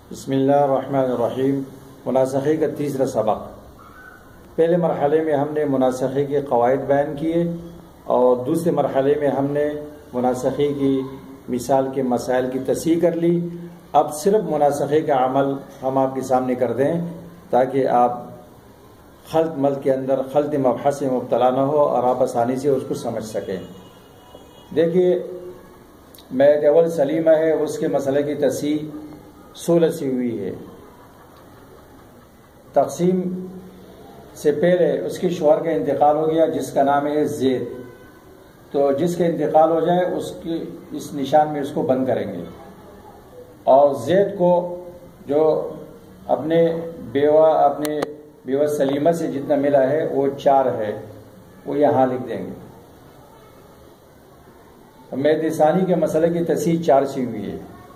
بسم اللہ الرحمن الرحیم۔ مناسخے کا تیسرا سبق۔ پہلے مرحلے میں ہم نے مناسخے کے قواعد بیان کیے اور دوسرے مرحلے میں ہم نے مناسخے کی مثال کے مسائل کی تصحیح کر لی۔ اب صرف مناسخے کا عمل ہم آپ کے سامنے کر دیں تاکہ آپ خلط ملط کے اندر خلط مبحث میں مبتلا نہ ہو اور آپ آسانی سے اس کو سمجھ سکیں۔ دیکھیے، میت اول سلیمہ ہے، اس کے مسئلے کی تصحیح 16 سے ہوئی ہے۔ تقسیم سے پہلے اس کے شوہر کا انتقال ہو گیا جس کا نام ہے زید، تو جس کا انتقال ہو جائے اس نشان میں اس کو بند کریں گے، اور زید کو جو اپنے بیوہ سلیمہ سے جتنا ملا ہے وہ 4 ہے، وہ یہاں لکھ دیں گے۔ میت ثانی کے مسئلے کی تصحیح 4 سے ہوئی ہے،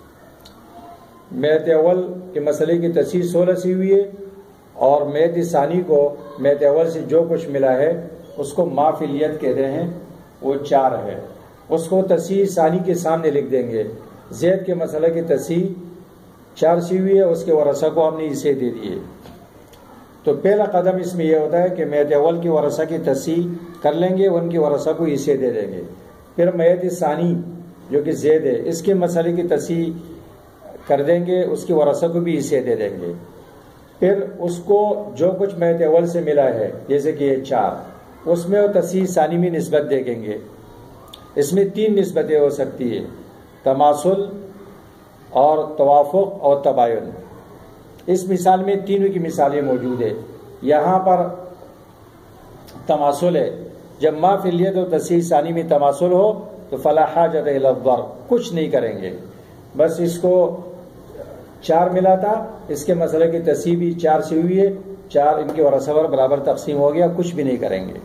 میت اول کے مسئلے کی تصحیح 16 سے ہوئی ہے، اور میت ثانی کو میت اول سے جو کچھ ملا ہے اس کو ما فی الید کہتے ہیں، وہ 4 ہے، اس کو تصحیح ثانی کے سامنے لکھ دیں گے۔ زید کے مسئلے کی تصحیح 4 سے ہوئی ہے، اس کے ورثہ کو ہم نے اسے دے دیے۔ تو پہلا قدم اس میں یہ ہوتا ہے کہ میت اول کے ورثہ کی تصحیح کر لیں گے، ان کے ورثہ کو اسے دے دیں گے۔ پھر میت ثانی جو کہ زید ہے، اس کے مسئلے کی تصحیح کر دیں گے، اس کے ورثہ کو بھی اسے دے دیں گے۔ پھر اس کو جو کچھ میت اول سے ملا ہے جیسے کہ یہ 4، اس میں وہ تصحیح ثانی میں نسبت دیکھیں گے۔ اس میں 3 نسبتیں ہو سکتی ہیں، تماثل اور توافق اور تباین۔ اس مثال میں تینوں کی مثالیں موجود ہیں۔ یہاں پر تماثل ہے، جب ما فی الید اور تصحیح ثانی میں تماثل ہو تو فلا حاجۃ الی الضرب، کچھ نہیں کریں گے، بس اس کو 4 ملا تھا، اس کے مسئلے کی تصحیح بھی 4 سے ہوئی ہے، 4 ان کے ورثہ پر برابر تقسیم ہو گیا، کچھ بھی نہیں کریں گے۔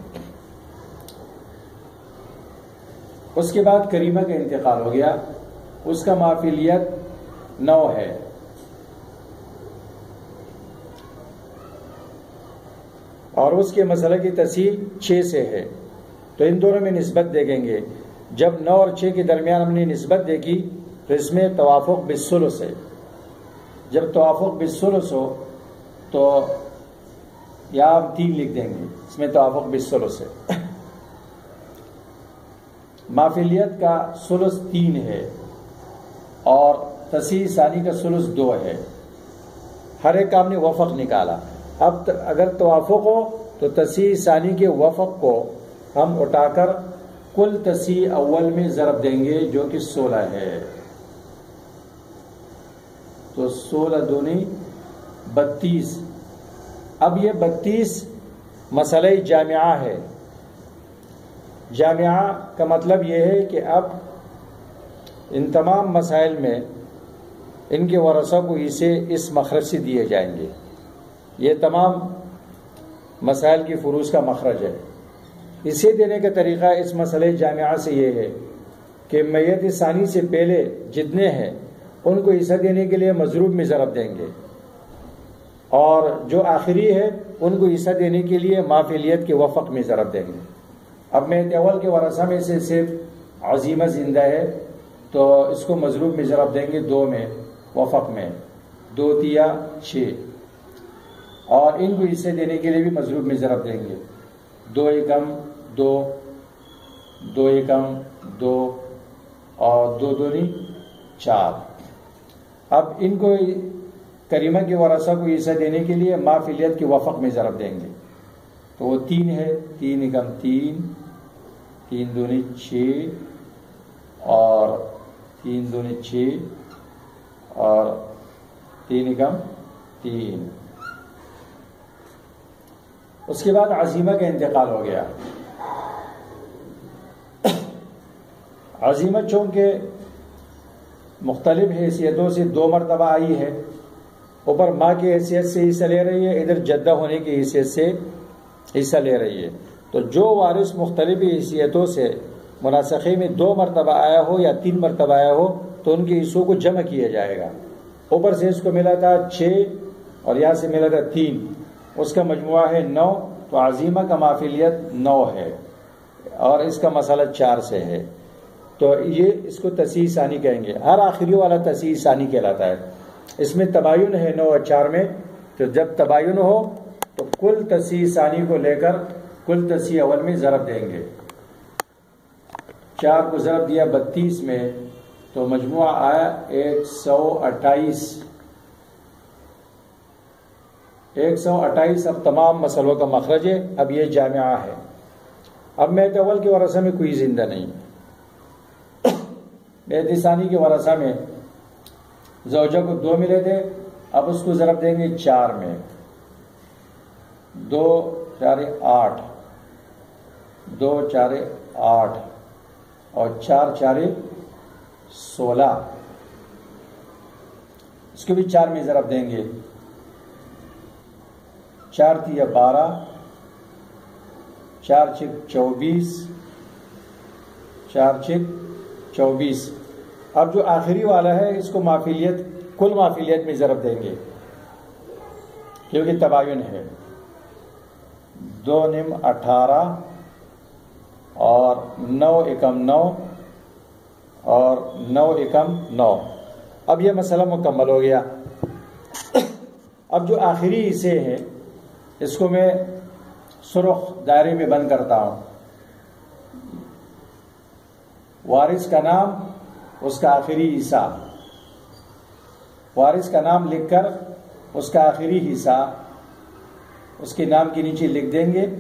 اس کے بعد کریمہ کا انتقال ہو گیا، اس کا ما فی الید 9 ہے، اور اس کے مسئلے کی تصحیح 6 سے ہے، تو ان دونوں میں نسبت دیکھیں گے۔ جب 9 اور 6 کے درمیان ہم نے نسبت دیکھی تو اس میں توافق بالثلث ہے۔ جب توافق بالثلث ہو تو یہاں ہم 3 لکھ دیں گے، اس میں توافق بالثلث ہے۔ ما فی الید کا ثلث 3 ہے اور تصحیح ثانی کا ثلث 2 ہے، ہر ایک کا ہم نے وفق نکالا۔ اب اگر توافق ہو تو تصحیح ثانی کے وفق کو ہم اٹھا کر کل تصحیح اول میں ضرب دیں گے جو کہ 16 ہے، تو 16 دونی 32۔ اب یہ 32 مسئلہ جامعہ ہے۔ جامعہ کا مطلب یہ ہے کہ اب ان تمام مسائل میں ان کے ورثہ کو اسے اس مخرج سے دیے جائیں گے۔ یہ تمام مسائل کی فروض کا مخرج ہے۔ اسے دینے کا طریقہ اس مسئلہ جامعہ سے یہ ہے کہ میت ثانی سے پہلے جتنے ہیں ان کو حصہ دینے کے لیے مضروب میں ضرب دیں گے، اور جو آخری ہے ان کو حصہ دینے کے لیے ما فی الید کے وفق میں ضرب دیں گے۔ اب میت اول کے ورثہ میں سے صرف عظیمہ زندہ ہے تو اس کو مضروب میں ضرب دیں گے 2 میں، وفق میں 2 تیا 6، اور ان کو حصے دینے کے لیے بھی مضروب میں ضرب دیں گے 2 ایکم 2، 2 ایکم 2، اور 2 دونی 4۔ اب ان کو کریمہ کے ورثہ کو حصہ دینے کے لیے ما فی الید کے وفق میں ضرب دیں گے، تو وہ 3 ہے، 3 ایکم 3، 3 دونی 6، اور 3 دونی 6، اور 3 ایکم 3۔ اس کے بعد عظیمہ کا انتقال ہو گیا۔ عظیمہ چونکہ مختلف حیثیتوں سے 2 مرتبہ آئی ہے، اوپر ماں کی حیثیت سے حصہ لے رہی ہے، ادھر جدہ ہونے کی حیثیت سے حصہ لے رہی ہے، تو جو وارث مختلف حیثیتوں سے مناسخے میں 2 مرتبہ آیا ہو یا 3 مرتبہ آیا ہو تو ان کے حصوں کو جمع کیا جائے گا۔ اوپر سے اس کو ملا تھا 6 اور یہاں سے ملا تھا 3، اس کا مجموعہ ہے 9، تو عظیمہ کا ما فی الید 9 ہے، اور اس کا مسئلہ 4 سے ہے، تو یہ اس کو تصحیح ثانی کہیں گے۔ ہر آخری والا تصحیح ثانی کہلاتا ہے۔ اس میں تباین ہے 9 اور 4 میں، تو جب تباین ہو تو کل تصحیح ثانی کو لے کر کل تصحیح اول میں ضرب دیں گے. 4 کو ضرب دیا 32 میں تو مجموعہ آیا 128. 128 اب تمام مسئلوں کا مخرج ہے. اب یہ جامعہ ہے. اب مہد اول کے ورثہ میں کوئی زندہ نہیں. مہد ثانی کے ورثہ میں زوجہ کو 2 ملے تھے، اب اس کو ضرب دیں گے 4 میں. 2 4 8، 2 4 8 اور 4 4 16. اس کو بھی 4 میں ضرب دیں گے. 4 3 12، 4 6 24، 4 6 24. اب جو آخری والا ہے اس کو معافیلیت، کل معافیلیت میں ضرب دیں گے کیونکہ تباین ہے. 2 9 18 اور 9 1 9 اور 9 1 9. اب یہ مسئلہ مکمل ہو گیا. اب جو آخری حصے ہیں اس کو میں سرخ دائرے میں بند کرتا ہوں. وارث کا نام، اس کا آخری حصہ، وارث کا نام لکھ کر اس کا آخری حصہ اس کے نام کے نیچے لکھ دیں گے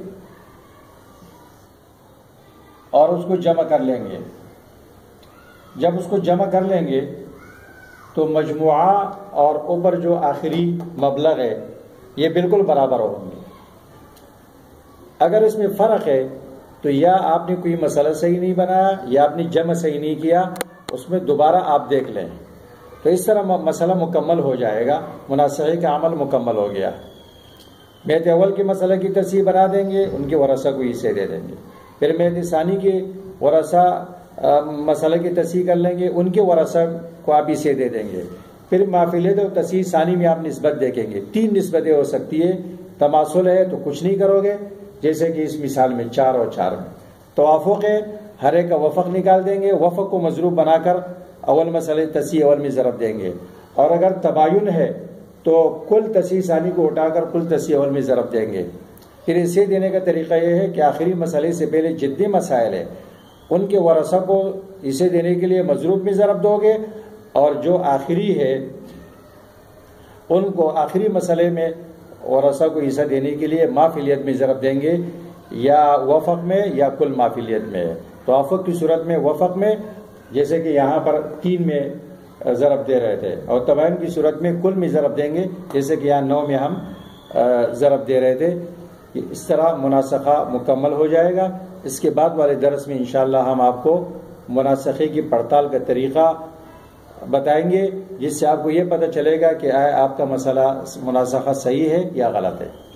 اور اس کو جمع کر لیں گے. جب اس کو جمع کر لیں گے تو مجموعہ اور اوپر جو آخری مبلغ ہے یہ بالکل برابر ہوں گے. اگر اس میں فرق ہے تو یا آپ نے کوئی مسئلہ صحیح نہیں بنایا یا آپ نے جمع صحیح نہیں کیا، اس میں دوبارہ آپ دیکھ لیں. تو اس طرح مسئلہ مکمل ہو جائے گا. مناسخے کا عمل مکمل ہو گیا. مہد اول کے مسئلہ کی تصحیح بنا دیں گے، ان کے ورثہ کو حصے دے دیں گے. پھر مہد ثانی کے ورثہ مسئلہ کی تصحیح کر لیں گے، ان کے ورثہ کو آپ حصے دے دیں گے. پھر معافیلیت اور تصحیح ثانی میں آپ نسبت دیکھیں گے. 3 نسبتیں ہو سکتی ہے. تماثل ہے تو کچھ نہیں کرو گے، جیسے کہ اس مثال میں 4 اور 4 میں. توافق ہے، ہر ایک کا وفق نکال دیں گے، وفق کو مضروب بنا کر اول مسئلہ تصحیح اول میں ضرب دیں گے. اور اگر تباین ہے تو کل تصحیح ثانی کو اٹھا کر کل تصحیح اول میں ضرب دیں گے. پھر اسے دینے کا طریقہ یہ ہے کہ آخری مسئلے سے پہلے جتنے مسائل ہیں ان کے ورثہ کو اسے دینے کے لیے مضروب میں ضرب دو گے، اور جو آخری ہے ان کو آخری مسئلے میں ورثہ کو حصہ دینے کے لیے معافیلیت میں ضرب دیں گے، یا وفق میں یا کل معافیلیت میں. توافق کی صورت میں وفق میں، جیسے کہ یہاں پر 3 میں ضرب دے رہے تھے، اور تباین کی صورت میں کل میں ضرب دیں گے، جیسے کہ یہاں 9 میں ہم ضرب دے رہے تھے. اس طرح مناسخہ مکمل ہو جائے گا. اس کے بعد والے درس میں انشاءاللہ ہم آپ کو مناسخے کی پڑتال کا طریقہ بتائیں گے، جس سے آپ کو یہ پتہ چلے گا کہ آپ کا مسئلہ مناسخہ صحیح ہے یا غلط ہے.